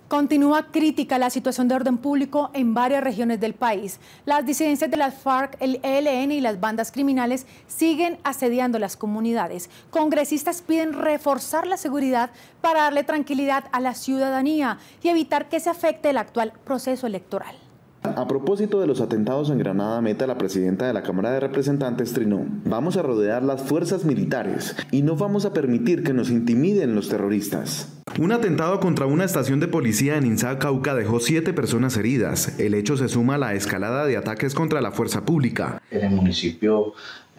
Continúa crítica la situación de orden público en varias regiones del país. Las disidencias de las FARC, el ELN y las bandas criminales siguen asediando las comunidades. Congresistas piden reforzar la seguridad para darle tranquilidad a la ciudadanía y evitar que se afecte el actual proceso electoral. A propósito de los atentados en Granada Meta, la presidenta de la Cámara de Representantes trinó: vamos a rodear las fuerzas militares y no vamos a permitir que nos intimiden los terroristas. Un atentado contra una estación de policía en Inzá, Cauca, dejó 7 personas heridas. El hecho se suma a la escalada de ataques contra la fuerza pública. En el municipio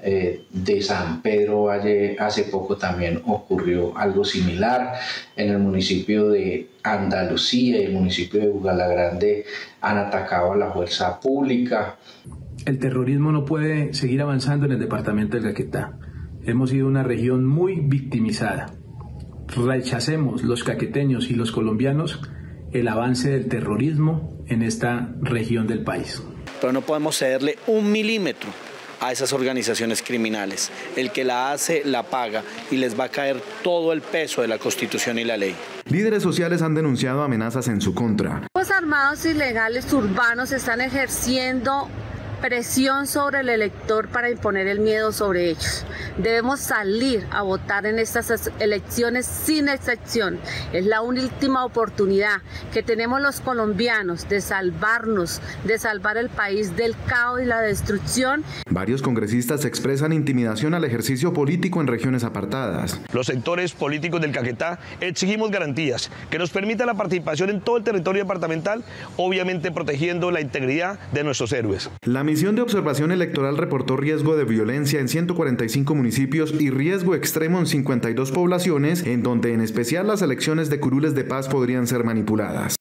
de San Pedro Valle hace poco también ocurrió algo similar. En el municipio de Andalucía y el municipio de Bugalagrande han atacado a la fuerza pública. El terrorismo no puede seguir avanzando en el departamento del Caquetá. Hemos sido una región muy victimizada. Rechacemos los caqueteños y los colombianos el avance del terrorismo en esta región del país. Pero no podemos cederle un milímetro a esas organizaciones criminales. El que la hace, la paga y les va a caer todo el peso de la Constitución y la ley. Líderes sociales han denunciado amenazas en su contra. Los armados ilegales urbanos están ejerciendo presión sobre el elector para imponer el miedo sobre ellos. Debemos salir a votar en estas elecciones sin excepción. Es la última oportunidad que tenemos los colombianos de salvarnos, de salvar el país del caos y la destrucción. Varios congresistas expresan intimidación al ejercicio político en regiones apartadas. Los sectores políticos del Caquetá exigimos garantías que nos permitan la participación en todo el territorio departamental, obviamente protegiendo la integridad de nuestros héroes. La misión de observación electoral reportó riesgo de violencia en 145 municipios y riesgo extremo en 52 poblaciones, en donde en especial las elecciones de curules de paz podrían ser manipuladas.